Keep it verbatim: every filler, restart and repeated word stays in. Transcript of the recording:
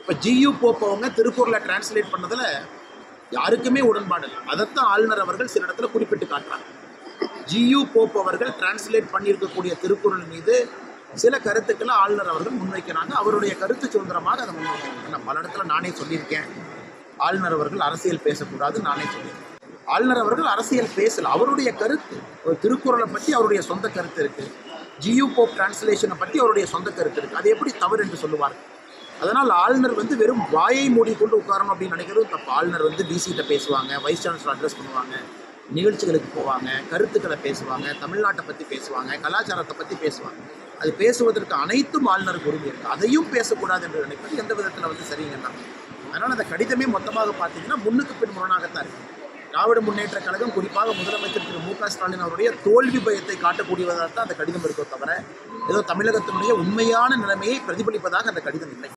இப்போ ஜி.யு.போப் அவங்க திருக்குறளை டிரான்ஸ்லேட் பண்ணதில் யாருக்குமே உடன்பாடு இல்லை. அதைத்தான் ஆளுநர் அவர்கள் சில இடத்துல குறிப்பிட்டு காட்டுறாங்க. ஜி.யு.போப் அவர்கள் டிரான்ஸ்லேட் பண்ணியிருக்கக்கூடிய திருக்குறள் மீது சில கருத்துக்களை ஆளுநர் அவர்கள் முன்வைக்கிறாங்க. அவருடைய கருத்து சுதந்திரமாக அதை முன்வைக்கிறாங்க. நான் பல இடத்துல நானே சொல்லியிருக்கேன், ஆளுநர் அவர்கள் அரசியல் பேசக்கூடாது நானே சொல்லியிருக்கேன். ஆளுநர் அவர்கள் அரசியல் பேசல, அவருடைய கருத்து ஒரு திருக்குறளை பற்றி அவருடைய சொந்த கருத்து இருக்குது. ஜி.யு.போப் டிரான்ஸ்லேஷனை பற்றி அவருடைய சொந்த கருத்து இருக்குது. அது எப்படி தவறு என்று சொல்லுவார்? அதனால் ஆளுநர் வந்து வெறும் வாயை மூடிக்கொண்டு உட்காரணும் அப்படின்னு நினைக்கிறதும் தப்பு. ஆளுநர் வந்து டிசிகிட்ட பேசுவாங்க, வைஸ் சான்சலர் அட்ரஸ் பண்ணுவாங்க, நிகழ்ச்சிகளுக்கு போவாங்க, கருத்துக்களை பேசுவாங்க, தமிழ்நாட்டை பற்றி பேசுவாங்க, கலாச்சாரத்தை பற்றி பேசுவாங்க. அது பேசுவதற்கு அனைத்தும் ஆளுநருக்கு உரிமை இருக்குது. அதையும் பேசக்கூடாது என்று நினைப்பது எந்த விதத்தில் வந்து சரிங்கன்னா. அதனால் அந்த கடிதமே மொத்தமாக பார்த்தீங்கன்னா முன்னுக்கு பின் முரணாகத்தான் இருக்குது. திராவிட முன்னேற்ற கழகம் குறிப்பாக முதலமைச்சர் திரு மு க ஸ்டாலின் அவருடைய தோல்வி பயத்தை காட்டக்கூடியதாக தான் அந்த கடிதம் இருக்கோ தவிர ஏதோ தமிழகத்தினுடைய உண்மையான நிலைமையை பிரதிபலிப்பதாக அந்த கடிதம் இல்லை.